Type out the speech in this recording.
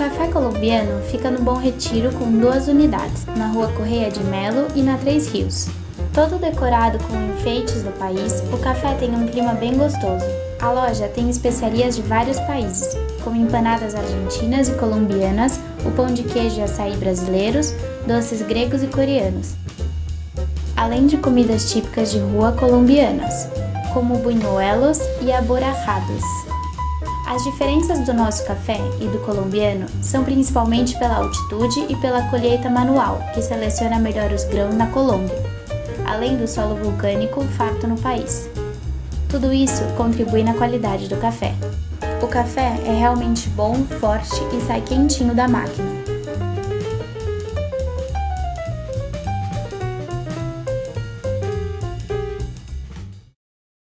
café colombiano fica no Bom Retiro com 2 unidades, na Rua Correia de Melo e na Três Rios. Todo decorado com enfeites do país, o café tem um clima bem gostoso. A loja tem especiarias de vários países, como empanadas argentinas e colombianas, o pão de queijo e açaí brasileiros, doces gregos e coreanos, além de comidas típicas de rua colombianas, como buñuelos e aborrajados. As diferenças do nosso café e do colombiano são principalmente pela altitude e pela colheita manual, que seleciona melhor os grãos na Colômbia, além do solo vulcânico farto no país. Tudo isso contribui na qualidade do café. O café é realmente bom, forte e sai quentinho da máquina.